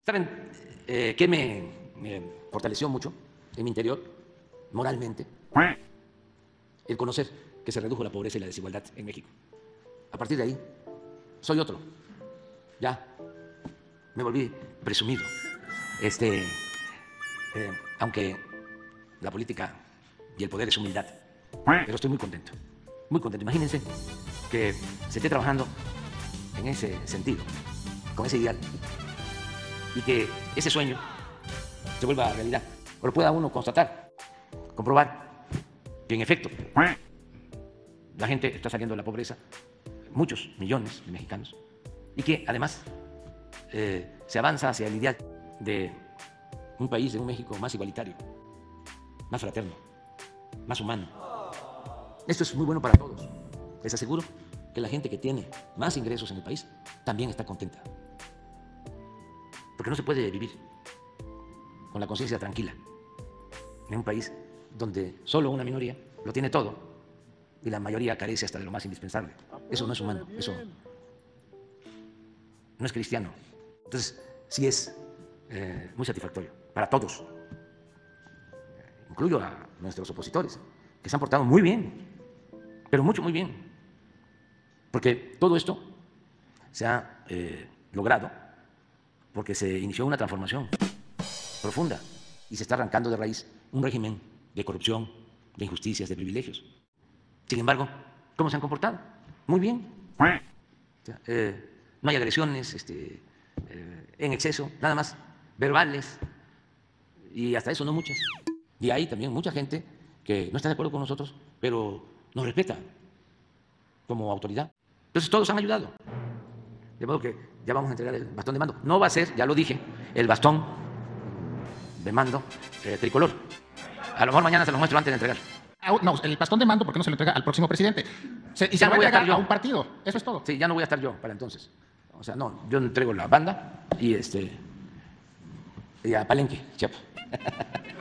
¿Saben qué me fortaleció mucho en mi interior, moralmente? El conocer que se redujo la pobreza y la desigualdad en México. A partir de ahí, soy otro. Ya, me volví presumido. Aunque la política y el poder es humildad, pero estoy muy contento, muy contento. Imagínense que se esté trabajando en ese sentido, con ese ideal, y que ese sueño se vuelva realidad, o lo pueda uno constatar, comprobar que en efecto la gente está saliendo de la pobreza, muchos millones de mexicanos, y que además se avanza hacia el ideal de un país, de un México más igualitario, más fraterno, más humano. Esto es muy bueno para todos. Les aseguro que la gente que tiene más ingresos en el país también está contenta. Porque no se puede vivir con la conciencia tranquila en un país donde solo una minoría lo tiene todo y la mayoría carece hasta de lo más indispensable. Eso no es humano, eso no es cristiano. Entonces, sí es muy satisfactorio para todos. Incluyo a nuestros opositores, que se han portado muy bien, pero mucho, muy bien. Porque todo esto se ha logrado porque se inició una transformación profunda y se está arrancando de raíz un régimen de corrupción, de injusticias, de privilegios. Sin embargo, ¿cómo se han comportado? Muy bien. No hay agresiones en exceso, nada más verbales, y hasta eso no muchas. Y hay también mucha gente que no está de acuerdo con nosotros, pero nos respeta como autoridad. Entonces todos han ayudado. De modo que ya vamos a entregar el bastón de mando. No va a ser, ya lo dije, el bastón de mando tricolor. A lo mejor mañana se lo muestro antes de entregar. No, el bastón de mando, ¿por qué no se lo entrega al próximo presidente? Y se lo va a entregar a un partido. Eso es todo. Sí, ya no voy a estar yo para entonces. O sea, no, yo entrego la banda y a Palenque, Chiapas.